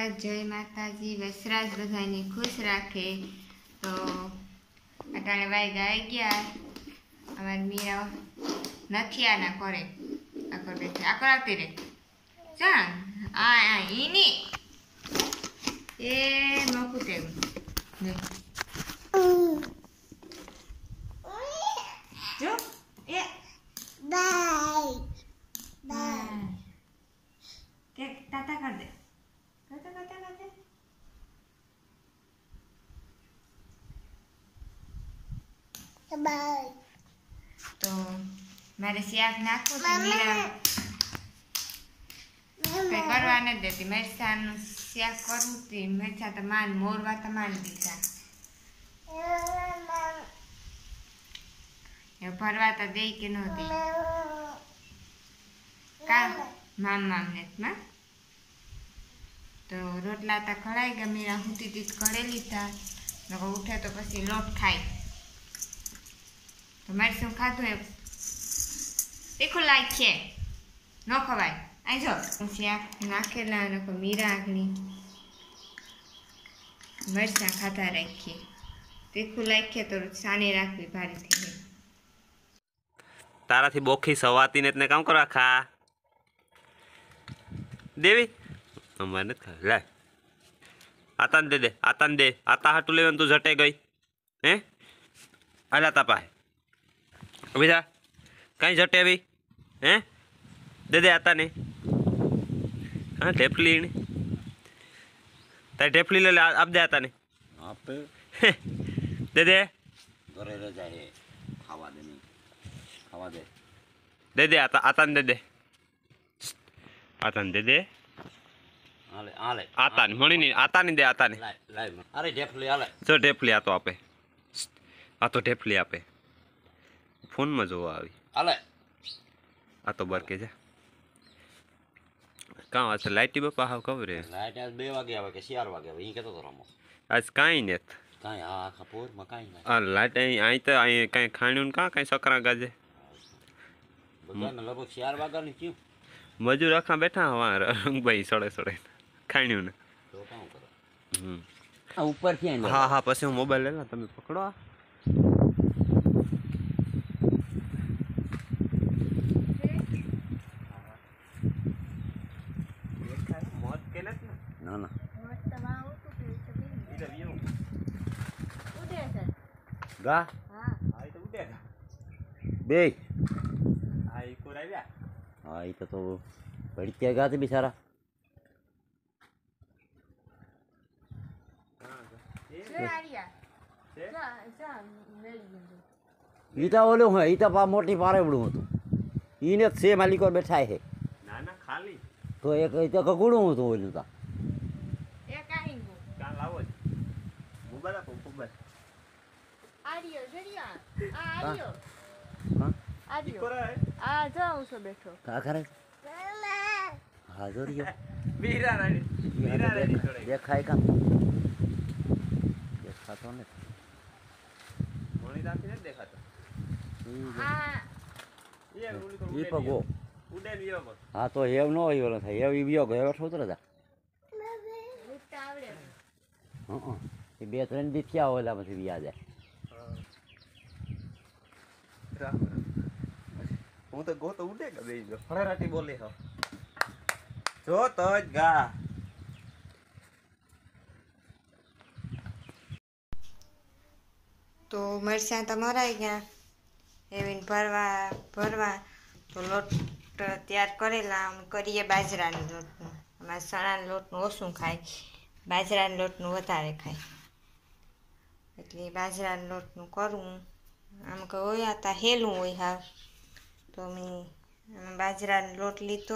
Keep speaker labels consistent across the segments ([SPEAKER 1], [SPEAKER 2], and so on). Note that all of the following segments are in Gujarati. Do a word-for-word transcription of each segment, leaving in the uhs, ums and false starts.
[SPEAKER 1] जय माताजी। वचराज बधाने खुश राखे। तो अटाणे वाई गाई गया अमार मीरा नहीं आना करे आकर बैठे आकर आती रे चल आ आ इनी ए नकुते ने जो ए बाय बाय के टाटा कर दे टाटा टाटा कर दे बाय। तो मारे सियाक नाखो तो मीरा कई करवा नहीं देती मरचा नु सियाक करूँ थी मरचा तो मान मोरवा तो मान दीधा ये भरवा तो दे के नो दी का माम माम ने ना तो रोटला तो खड़ाई गया मीरा हुती थी खड़ेली था नको उठे तो पसी लोट खाई तो मारे શું ખાધું એ દેખો લાઈક છે ન ખવાય આઈ જો શાક નાખેલા અને મીરા આગની મરચાં ખાતા રાખીએ તીખું લાઈક તો સાની રાખવી ભારી થઈ ગઈ
[SPEAKER 2] તારાથી બોખી સવાતી ને કામ કરવા ખા દેવી અમારે નથી ખા લે આતાને દે દે આતાને દે આતા હાટું લેવાનું તું જટે ગઈ હે આલા તાપા अभी जा कहीं झटे अभी हैं दे दे आता नहीं हाँ ढेपली तारी ढेपली ले ले अब दे आता नहीं आप दे दे घरे रह जाए खावा दे नहीं खावा दे दे दे आता आता दे दे आता दे दे आले आले आता नहीं मणि नहीं आता नहीं दे आता नहीं अरे ढेपली आले जो ढेपली आ तो आपे आ तो ढेपली आपे फोन में जो आई आले आ तो बर के जा का आज लाइटी बापा हाव खबर है लाइट आज दो वागे आवे के चार वागे आवे ई केतो तो रमो आज काई नेत काई आ खपोर में काई नहीं आ लाइट आई आई तो आई काई खाणुन का काई सकरा गाजे बगा न लगभग चार वागा ने क्यों मजूर रखा बैठा हवा रंग भाई सड़े सड़े खाणुन तो काम करो हम आ ऊपर થી આઈ हां हां પછી હું મોબાઈલ લેલા તમે પકડો ना ना गा हां आई तो उड़ेगा बे आई को राव्या आई तो तो पड़ी के गा थे बेचारा हां ये आरिया जा जा मेल गंदू ईटा ओलो है ईटा पा मोटी पारे बडू હતું ઈને से मालिक और बैठा है ना ना खाली तो एक ईटा कगुडू હતું ઓલું તા
[SPEAKER 1] आरियो जरिया आ आरियो हां आरियो आ जाऊं सो बैठो
[SPEAKER 2] का करे हां जरियो
[SPEAKER 1] मीरा रानी मीरा रानी थोड़े
[SPEAKER 2] देखाय का देखा तो ने मोनी दाती ने देखा तो हां ये उली तो ये पगो उडे वियो को हां तो हेव नो होयो था हेव वियो गयो बैठो तो दा उठता आवड़े हां हां ये બે ત્રણ દી થયા ઓલા પછી વિયા જાય હું તો ગો તો ઉડેગા બે જો ફળરાટી બોલે હો જો તો જ ગા
[SPEAKER 1] तो मरचा तो मराई गया एविन भरवा भरवा तो लोट तैयार करेला करिए बाजरानी लोटनु अमारे चणाना लोटनु ओछुं खाय बाजराना लोटनु वधारे खाय એટલે બાજરાના લોટનું કરું આમ કે હોય આ હેલું હોય હા તો મેં બાજરાનો લોટ લીધો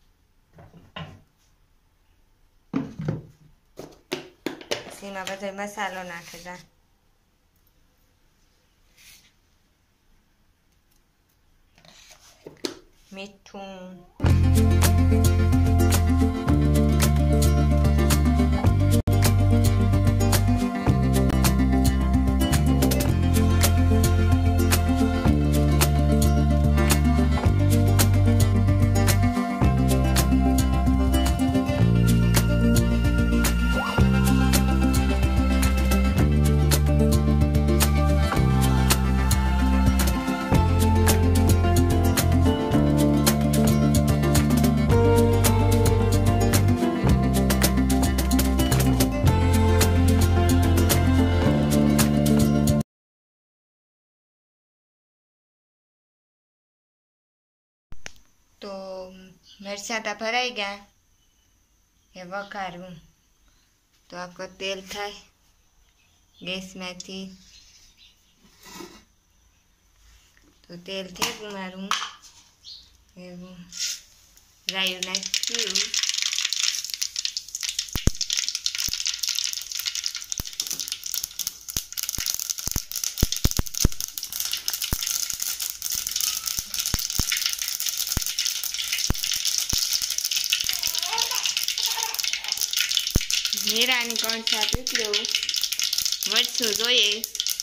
[SPEAKER 1] એમાં બધો મસાલો નાખેલા મીઠું તો મરચાં ભરાઈ ગયા એ વઘારવું તો આખો તેલ થાય ગેસમાંથી તો તેલ થેકું મારું એવું રાયું નાખ્યું હીરાની કણસા પીકડ્યું વળશું જોઈએ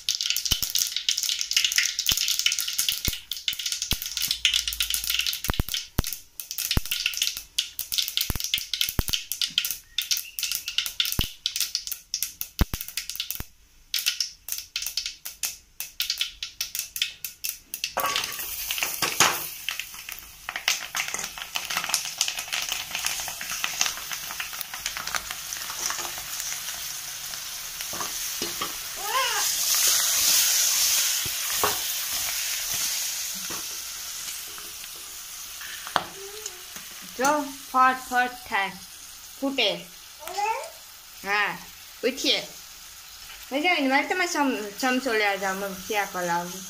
[SPEAKER 1] જો ફટ ફટ થાય ફૂટે હા ઉઠીએ મજા આવીને મારે તમે ચમચો લેવા જાવ મને ક્યાં કલાવું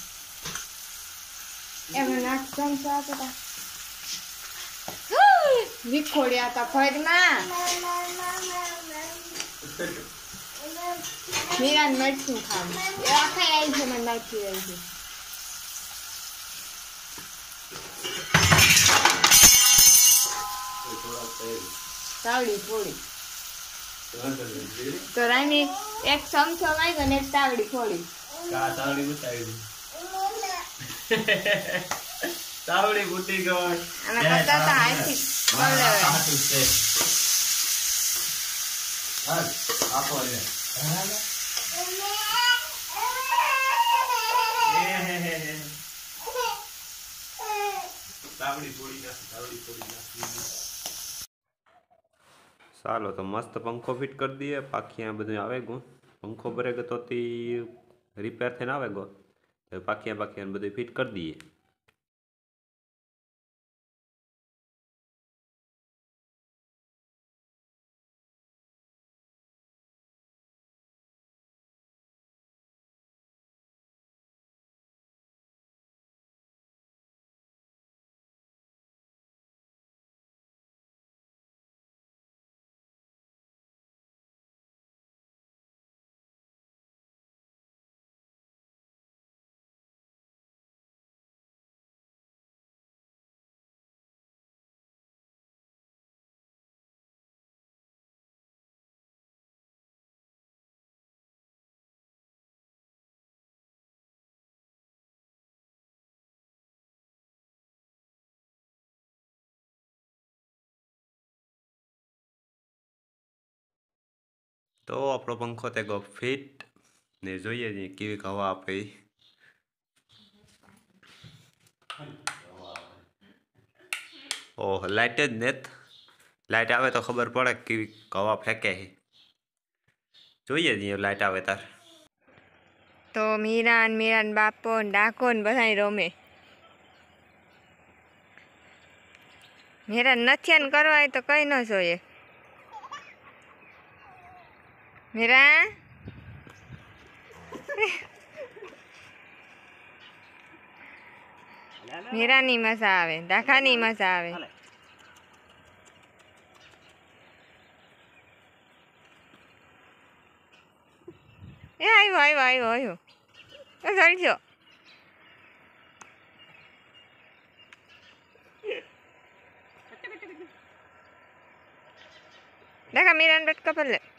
[SPEAKER 1] એમાં નાખ ચમચો આપતા વિખોડ્યા હતા ફળમાં મીરાને મરચું ખાવું એ આખા આવી છે મને નાખી રહી છે તાવડી થોડી તો રાની એક ચમચો માંગ્યો ને એક તાવડી થોડી
[SPEAKER 2] તાવડી બતાવી તાવડી બુટી ગઈ
[SPEAKER 1] અમે કરતા હતા હાથી બોલે
[SPEAKER 2] આપો ને તાવડી થોડી નાખી તાવડી થોડી નાખી ચાલો તો મસ્ત પંખો ફિટ કરી દઈએ પાખિયા બધું આવે ગયું પંખો ભરે ગયો તો રિપેર થઈને આવે ગયો તો પાખિયા પાખિયા બધું ફિટ કરી દઈએ તો આપણો પંખો તે ગો ફિટ ને જોઈએ છીએ કેવી હવા આપે ઓહ લાઇટ જ નેત લાઇટ આવે તો ખબર પડે કેવી હવા ફેંકે જોઈએ છીએ લાઇટ આવે તાર
[SPEAKER 1] તો મીરાન મીરાન બાપો ને ડાકો ને બધા રમે મીરાન નથી ને કરવા તો કઈ ન જોઈએ મીરા મીરાની મજા આવે ડાકાની મજા આવે એ આવ્યો આવ્યો આવ્યો આવ્યો ચડજો ડાકા મીરાને બટકા પર લે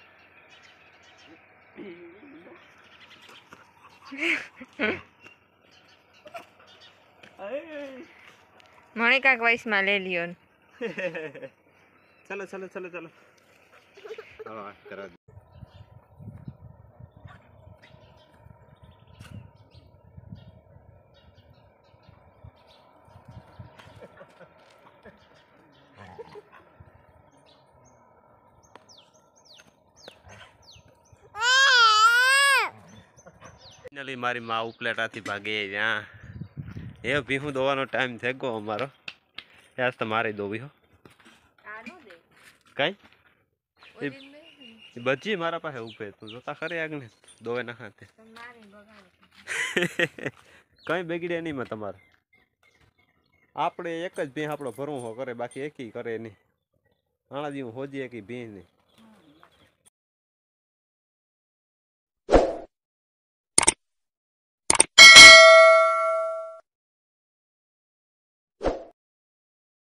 [SPEAKER 1] મને કાંક વયસમાં લઈ લ્યો
[SPEAKER 2] ચલો ચલો ચલો ચલો હા કરા ફાઇનલી મારી માં ઉપલેટાથી ભાગે ત્યાં એ ભીહું દોવાનો ટાઈમ થઈ ગયો અમારો આજ તો મારે દોવી હો કઈ બચી મારા પાસે ઉભે તું જોતા ખરી આગને દોવે ના ખાતે કઈ બગડે નહીં માં તમારે આપણે એક જ ભીં આપણો ભરવું હો કરે બાકી એકી કરે નહીં આણા દી હું હોજી એકી ભીં નહીં